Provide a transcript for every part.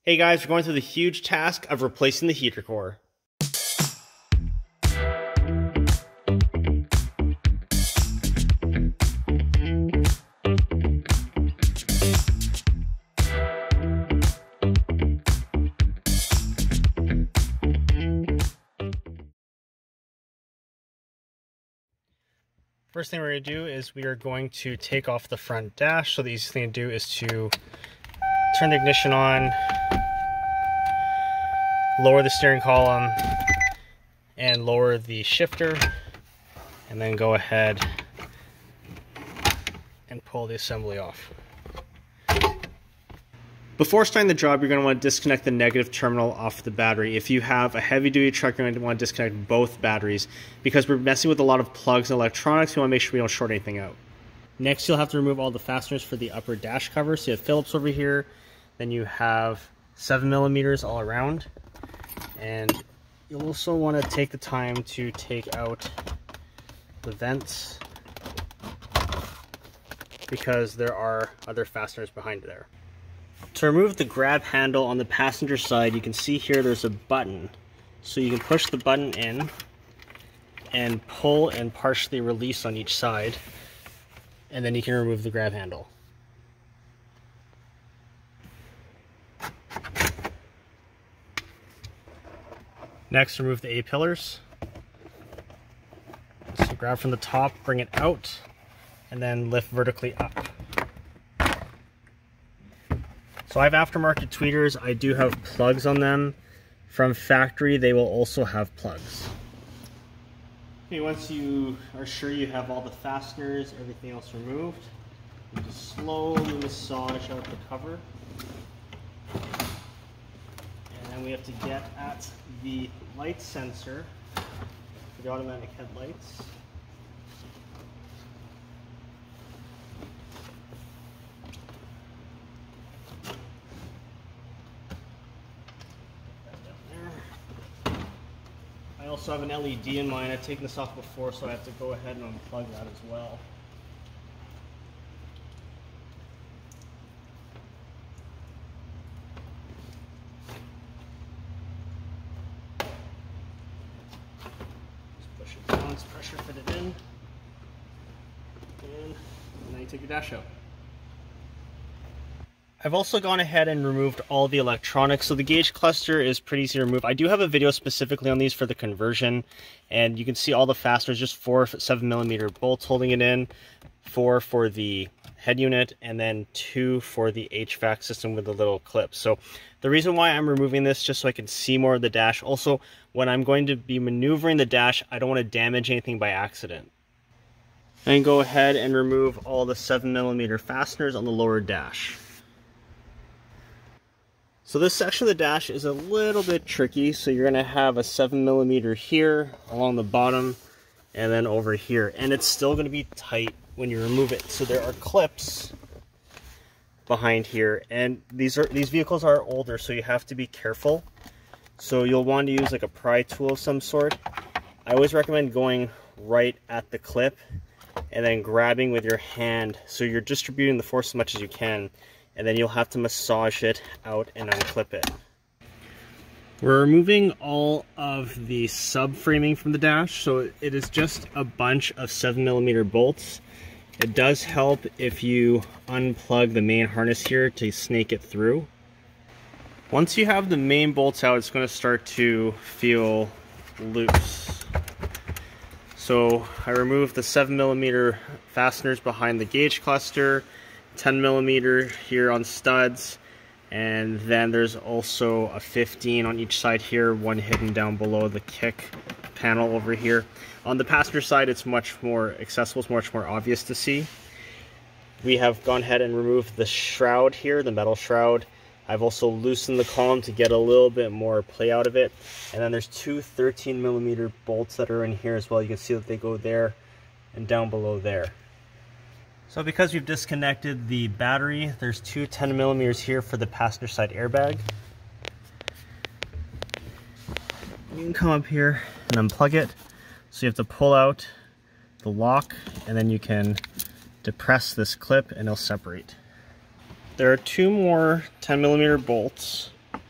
Hey guys, we're going through the huge task of replacing the heater core. First thing we're going to do is we are going to take off the front dash. So the easiest thing to do is to turn the ignition on, lower the steering column, and lower the shifter, and then go ahead and pull the assembly off. Before starting the job, you're going to want to disconnect the negative terminal off the battery. If you have a heavy-duty truck, you're going to want to disconnect both batteries. Because we're messing with a lot of plugs and electronics, we want to make sure we don't short anything out. Next, you'll have to remove all the fasteners for the upper dash cover. So you have Phillips over here, then you have 7mm all around. And you'll also want to take the time to take out the vents, because there are other fasteners behind there. To remove the grab handle on the passenger side, you can see here there's a button. So you can push the button in and pull and partially release on each side, and then you can remove the grab handle. Next, remove the A-pillars. So grab from the top, bring it out, and then lift vertically up. So I have aftermarket tweeters. I do have plugs on them. From factory, they will also have plugs. Okay, once you are sure you have all the fasteners, everything else removed, you just slowly massage out the cover. And then we have to get at the light sensor for the automatic headlights. I also have an LED in mine. I've taken this off before, so I have to go ahead and unplug that as well. Just push it down, it's pressure fitted in. And now you take your dash out. I've also gone ahead and removed all the electronics, so the gauge cluster is pretty easy to remove. I do have a video specifically on these for the conversion, and you can see all the fasteners, just 4 7mm bolts holding it in, 4 for the head unit, and then 2 for the HVAC system with the little clip. So the reason why I'm removing this, just so I can see more of the dash. Also, when I'm going to be maneuvering the dash, I don't want to damage anything by accident. And go ahead and remove all the 7mm fasteners on the lower dash. So this section of the dash is a little bit tricky. So you're going to have a 7mm here along the bottom and then over here. And it's still going to be tight when you remove it. So there are clips behind here, and these vehicles are older, so you have to be careful. So you'll want to use like a pry tool of some sort. I always recommend going right at the clip and then grabbing with your hand, so you're distributing the force as much as you can. And then you'll have to massage it out and unclip it. We're removing all of the subframing from the dash, so it is just a bunch of 7mm bolts. It does help if you unplug the main harness here to snake it through. Once you have the main bolts out, it's going to start to feel loose. So I removed the 7mm fasteners behind the gauge cluster, 10mm here on studs, and then there's also a 15 on each side here, one hidden down below the kick panel over here. On the passenger side, it's much more accessible, it's much more obvious to see. We have gone ahead and removed the shroud here, the metal shroud. I've also loosened the column to get a little bit more play out of it. And then there's 2 13mm bolts that are in here as well. You can see that they go there and down below there. So because we've disconnected the battery, there's 2 10mm here for the passenger side airbag. You can come up here and unplug it. So you have to pull out the lock, and then you can depress this clip and it'll separate. There are 2 more 10mm bolts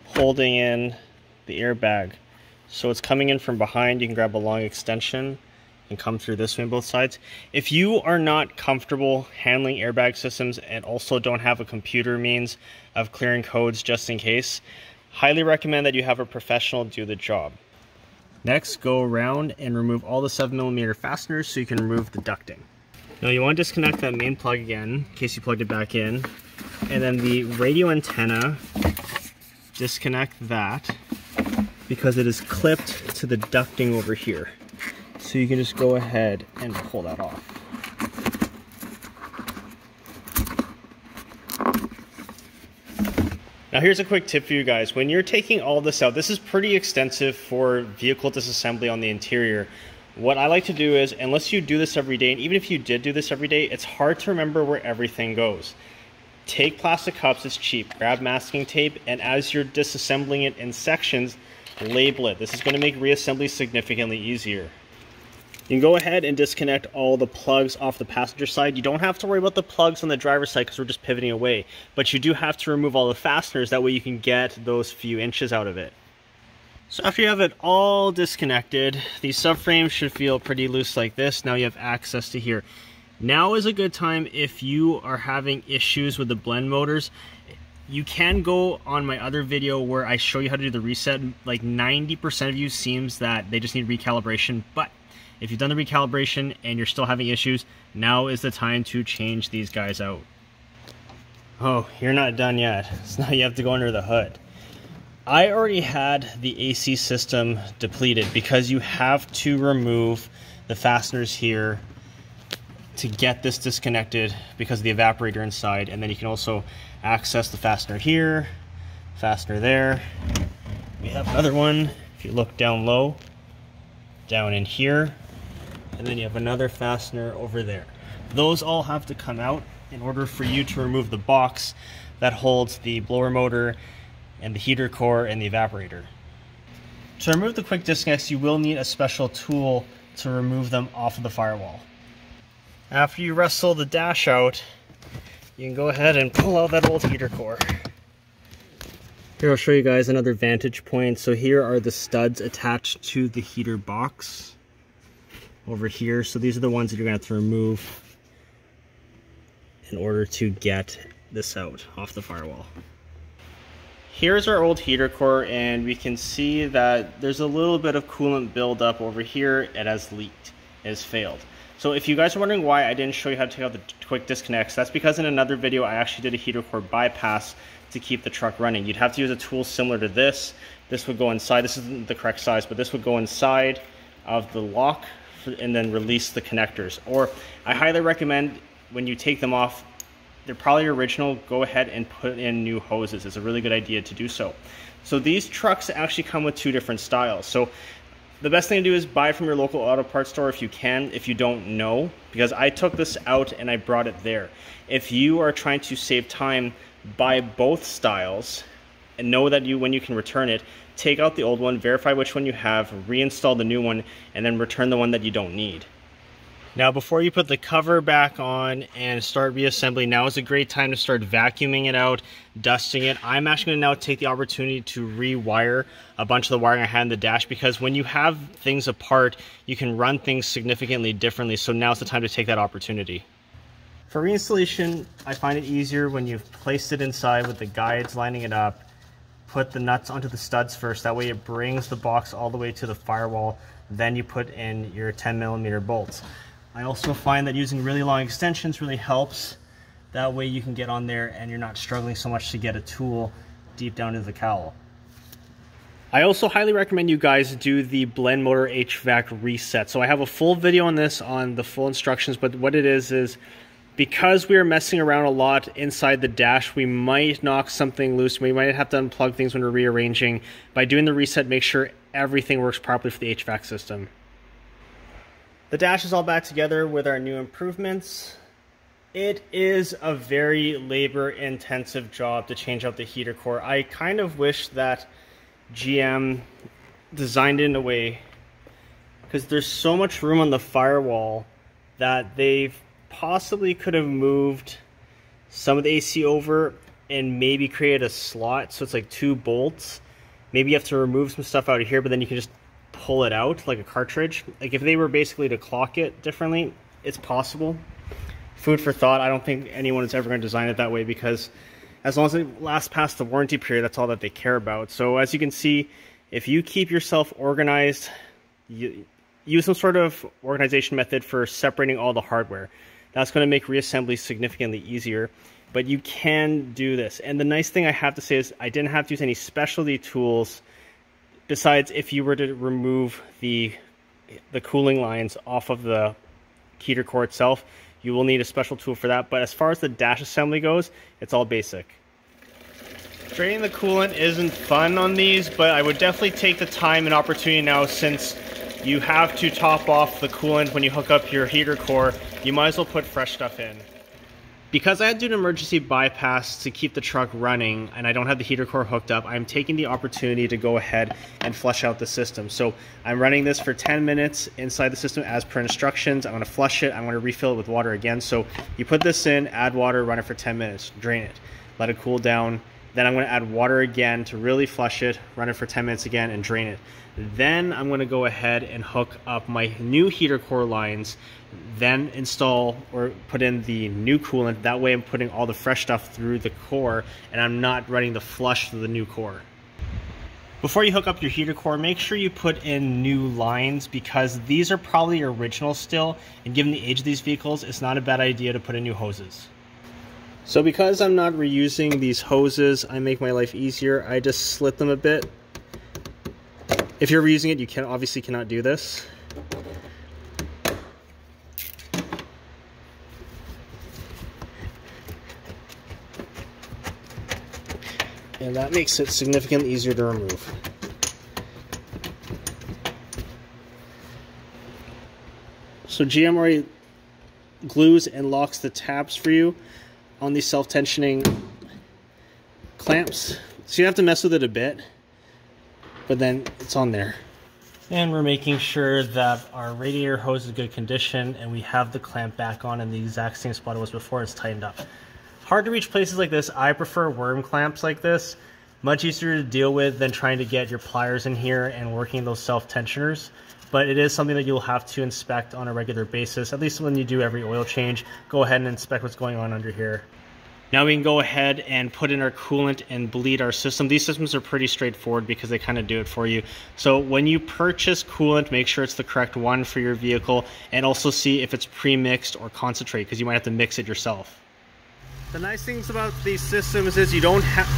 holding in the airbag. So it's coming in from behind. You can grab a long extension and come through this way on both sides. If you are not comfortable handling airbag systems and also don't have a computer means of clearing codes just in case, highly recommend that you have a professional do the job. Next, go around and remove all the 7mm fasteners so you can remove the ducting. Now you want to disconnect that main plug again in case you plugged it back in. And then the radio antenna, disconnect that because it is clipped to the ducting over here. So you can just go ahead and pull that off. Now here's a quick tip for you guys. When you're taking all this out, this is pretty extensive for vehicle disassembly on the interior. What I like to do is, unless you do this every day, and even if you did do this every day, it's hard to remember where everything goes. Take plastic cups, it's cheap. Grab masking tape, and as you're disassembling it in sections, label it. This is going to make reassembly significantly easier. You can go ahead and disconnect all the plugs off the passenger side. You don't have to worry about the plugs on the driver's side because we're just pivoting away. But you do have to remove all the fasteners, that way you can get those few inches out of it. So after you have it all disconnected, these subframes should feel pretty loose like this. Now you have access to here. Now is a good time if you are having issues with the blend motors. You can go on my other video where I show you how to do the reset. Like 90% of you seems that they just need recalibration, but if you've done the recalibration and you're still having issues, now is the time to change these guys out. Oh, you're not done yet. So now you have to go under the hood. I already had the AC system depleted because you have to remove the fasteners here to get this disconnected because of the evaporator inside, and then you can also access the fastener here, fastener there. We have another one, if you look down low, down in here, and then you have another fastener over there. Those all have to come out in order for you to remove the box that holds the blower motor and the heater core and the evaporator. To remove the quick disconnects, you will need a special tool to remove them off of the firewall. After you wrestle the dash out, you can go ahead and pull out that old heater core. Here I'll show you guys another vantage point. So here are the studs attached to the heater box over here. So these are the ones that you're going to have to remove in order to get this out off the firewall. Here's our old heater core, and we can see that there's a little bit of coolant buildup over here. It has leaked, it has failed. So if you guys are wondering why I didn't show you how to take out the quick disconnects, that's because in another video I actually did a heater core bypass to keep the truck running. You'd have to use a tool similar to this. This would go inside, this isn't the correct size, but this would go inside of the lock and then release the connectors. Or I highly recommend when you take them off, they're probably original, go ahead and put in new hoses. It's a really good idea to do so. So these trucks actually come with two different styles. So the best thing to do is buy from your local auto parts store if you can, if you don't know, because I took this out and I brought it there. If you are trying to save time, buy both styles and know that when you can return it, take out the old one, verify which one you have, reinstall the new one, and then return the one that you don't need. Now before you put the cover back on and start reassembling, now is a great time to start vacuuming it out, dusting it. I'm actually going to now take the opportunity to rewire a bunch of the wiring I had in the dash, because when you have things apart, you can run things significantly differently, so now's the time to take that opportunity. For reinstallation, I find it easier when you've placed it inside with the guides lining it up. Put the nuts onto the studs first, that way it brings the box all the way to the firewall, then you put in your 10mm bolts. I also find that using really long extensions really helps. That way you can get on there and you're not struggling so much to get a tool deep down into the cowl. I also highly recommend you guys do the blend motor HVAC reset. So I have a full video on this, on the full instructions, but what it is because we are messing around a lot inside the dash, we might knock something loose. We might have to unplug things when we're rearranging. By doing the reset, make sure everything works properly for the HVAC system. The dash is all back together with our new improvements. It is a very labor-intensive job to change out the heater core. I kind of wish that GM designed it in a way, because there's so much room on the firewall that they possibly could have moved some of the AC over, and maybe create a slot so it's like 2 bolts. Maybe you have to remove some stuff out of here, but then you can just pull it out like a cartridge. Like if they were basically to clock it differently, it's possible. Food for thought. I don't think anyone is ever going to design it that way, because as long as it lasts past the warranty period, that's all that they care about. So as you can see, if you keep yourself organized, you use some sort of organization method for separating all the hardware. That's going to make reassembly significantly easier, but you can do this. And the nice thing I have to say is I didn't have to use any specialty tools besides if you were to remove the cooling lines off of the heater core itself. You will need a special tool for that, but as far as the dash assembly goes, it's all basic. Draining the coolant isn't fun on these, but I would definitely take the time and opportunity now, since you have to top off the coolant when you hook up your heater core. You might as well put fresh stuff in. Because I had to do an emergency bypass to keep the truck running and I don't have the heater core hooked up, I'm taking the opportunity to go ahead and flush out the system. So I'm running this for 10 minutes inside the system as per instructions. I'm going to flush it. I'm going to refill it with water again. So you put this in, add water, run it for 10 minutes, drain it, let it cool down. Then I'm going to add water again to really flush it, run it for 10 minutes again, and drain it. Then I'm going to go ahead and hook up my new heater core lines, then install or put in the new coolant. That way I'm putting all the fresh stuff through the core and I'm not running the flush through the new core. Before you hook up your heater core, make sure you put in new lines, because these are probably original still, and given the age of these vehicles, it's not a bad idea to put in new hoses. So because I'm not reusing these hoses, I make my life easier. I just slit them a bit. If you're reusing it, you obviously cannot do this. And that makes it significantly easier to remove. So GM already glues and locks the tabs for you on these self-tensioning clamps. So you have to mess with it a bit, but then it's on there. And we're making sure that our radiator hose is in good condition and we have the clamp back on in the exact same spot it was before. It's tightened up. Hard to reach places like this. I prefer worm clamps like this. Much easier to deal with than trying to get your pliers in here and working those self-tensioners. But it is something that you'll have to inspect on a regular basis, at least when you do every oil change. Go ahead and inspect what's going on under here. Now we can go ahead and put in our coolant and bleed our system. These systems are pretty straightforward because they kind of do it for you. So when you purchase coolant, make sure it's the correct one for your vehicle, and also see if it's pre-mixed or concentrate, because you might have to mix it yourself. The nice things about these systems is you don't have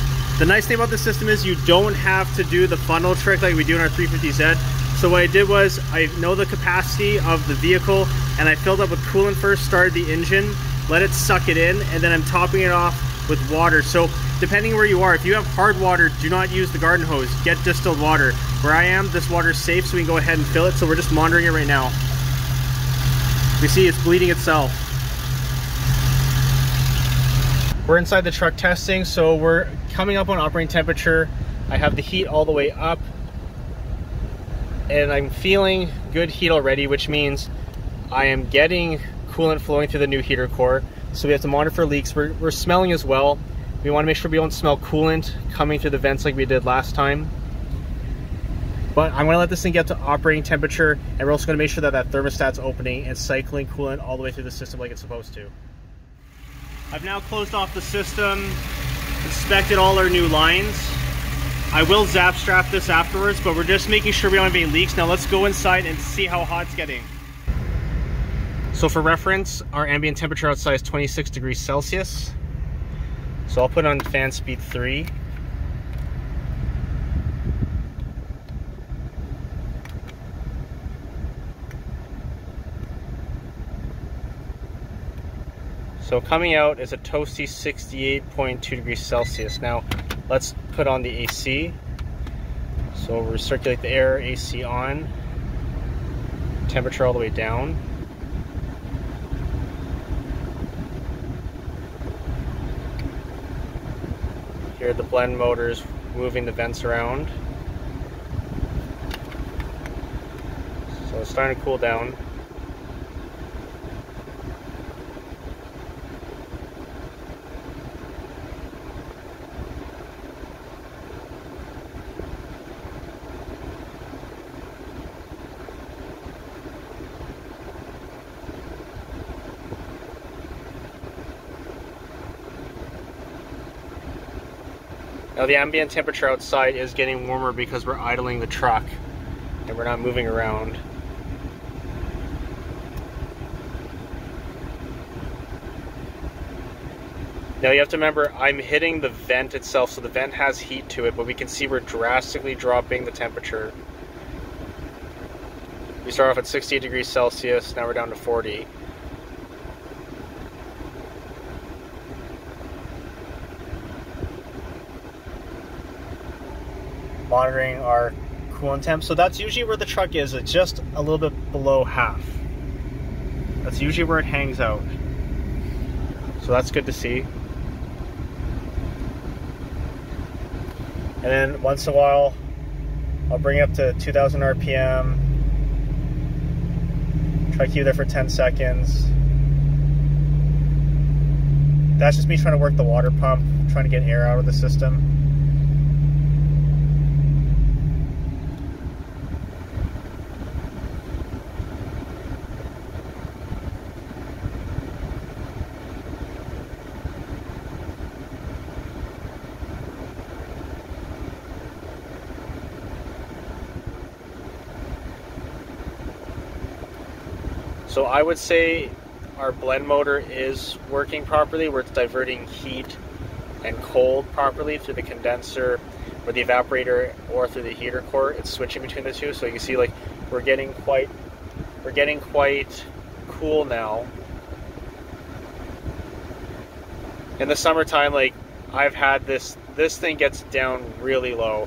to do the funnel trick like we do in our 350Z. So what I did was, I know the capacity of the vehicle and I filled up with coolant first, started the engine, let it suck it in, and then I'm topping it off with water. So depending where you are, if you have hard water, do not use the garden hose, get distilled water. Where I am, this water is safe, so we can go ahead and fill it. So we're just monitoring it right now. We see it's bleeding itself. We're inside the truck testing, so we're coming up on operating temperature. I have the heat all the way up, and I'm feeling good heat already, which means I am getting coolant flowing through the new heater core. So we have to monitor for leaks. We're smelling as well. We want to make sure we don't smell coolant coming through the vents like we did last time. But I'm going to let this thing get to operating temperature, and we're also going to make sure that that thermostat's opening and cycling coolant all the way through the system like it's supposed to. I've now closed off the system, inspected all our new lines. I will zap strap this afterwards, but we're just making sure we don't have any leaks. Now let's go inside and see how hot it's getting. So for reference, our ambient temperature outside is 26 degrees Celsius. So I'll put on fan speed 3. So coming out is a toasty 68.2 degrees Celsius. Now let's put on the AC. So we'll recirculate the air, AC on, temperature all the way down. Here are the blend motors moving the vents around. So it's starting to cool down. Now the ambient temperature outside is getting warmer because we're idling the truck and we're not moving around. Now you have to remember, I'm hitting the vent itself, so the vent has heat to it, but we can see we're drastically dropping the temperature. We start off at 68 degrees Celsius, now we're down to 40. Monitoring our coolant temp. So that's usually where the truck is. It's just a little bit below half. That's usually where it hangs out. So that's good to see. And then once in a while, I'll bring it up to 2000 RPM. Try to keep it there for 10 seconds. That's just me trying to work the water pump, trying to get air out of the system. So I would say our blend motor is working properly, where it's diverting heat and cold properly through the condenser or the evaporator or through the heater core. It's switching between the two, so you can see like we're getting quite cool now. In the summertime, like I've had this thing gets down really low.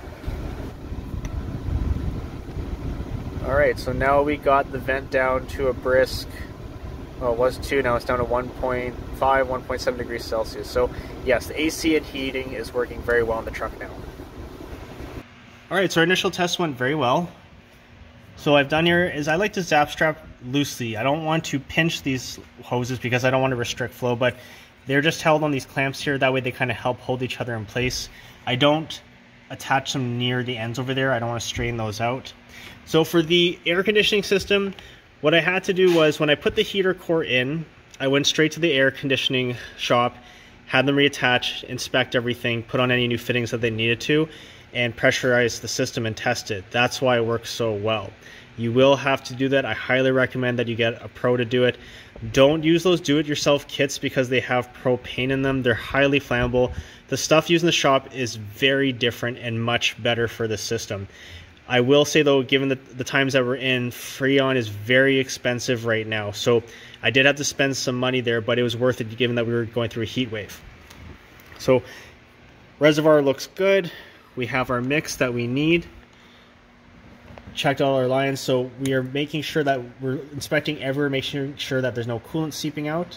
Alright, so now we got the vent down to a brisk, well, it was 2, now it's down to 1.5, 1.7 degrees Celsius. So yes, the AC and heating is working very well in the truck now. Alright, so our initial test went very well. So what I've done here is I like to zap strap loosely. I don't want to pinch these hoses because I don't want to restrict flow, but they're just held on these clamps here. That way they kind of help hold each other in place. I don't attach them near the ends over there. I don't want to strain those out. So for the air conditioning system, what I had to do was when I put the heater core in, I went straight to the air conditioning shop, had them reattach, inspect everything, put on any new fittings that they needed to, and pressurize the system and test it. That's why it works so well. You will have to do that. I highly recommend that you get a pro to do it. Don't use those do-it-yourself kits because they have propane in them. They're highly flammable. The stuff used in the shop is very different and much better for the system. I will say though, given the times that we're in, Freon is very expensive right now. So I did have to spend some money there, but it was worth it given that we were going through a heat wave. So reservoir looks good. We have our mix that we need. Checked all our lines, so we are making sure that we're inspecting everywhere, making sure that there's no coolant seeping out.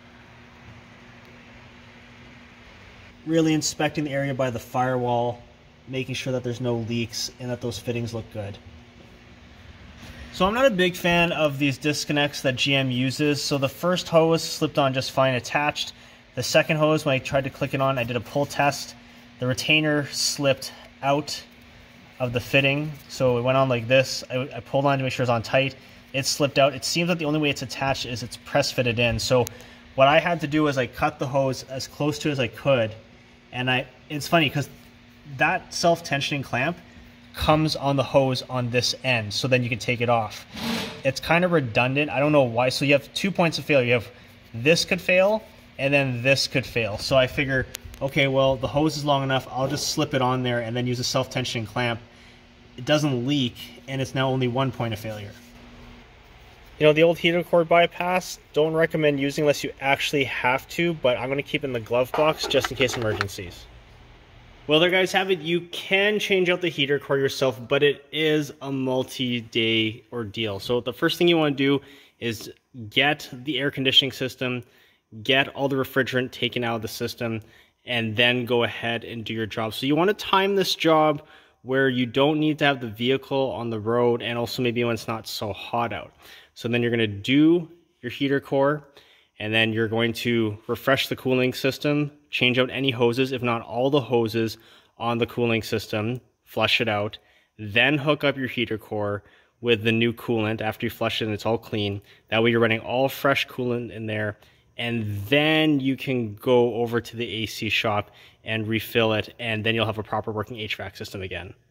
Really inspecting the area by the firewall, making sure that there's no leaks and that those fittings look good. So I'm not a big fan of these disconnects that GM uses. So the first hose slipped on just fine attached. The second hose, when I tried to click it on, I did a pull test. The retainer slipped out of the fitting, so it went on like this. I pulled on to make sure it's on tight. It slipped out. It seems that the only way it's attached is it's press fitted in. So what I had to do is I cut the hose as close to as I could, and it's funny because that self-tensioning clamp comes on the hose on this end, so then you can take it off. It's kind of redundant. I don't know why. So you have 2 points of failure. You have this could fail, and then this could fail. So I figure, okay, well, the hose is long enough. I'll just slip it on there and then use a self-tensioning clamp. It doesn't leak, and it's now only 1 point of failure. You know, the old heater core bypass, don't recommend using unless you actually have to, but I'm going to keep it in the glove box just in case emergencies. Well, there guys have it. You can change out the heater core yourself, but it is a multi-day ordeal. So the first thing you want to do is get the air conditioning system, get all the refrigerant taken out of the system, and then go ahead and do your job. So you want to time this job where you don't need to have the vehicle on the road, and also maybe when it's not so hot out. So then you're going to do your heater core, and then you're going to refresh the cooling system, change out any hoses, if not all the hoses on the cooling system, flush it out, then hook up your heater core with the new coolant after you flush it and it's all clean. That way you're running all fresh coolant in there, and then you can go over to the AC shop and refill it, and then you'll have a proper working HVAC system again.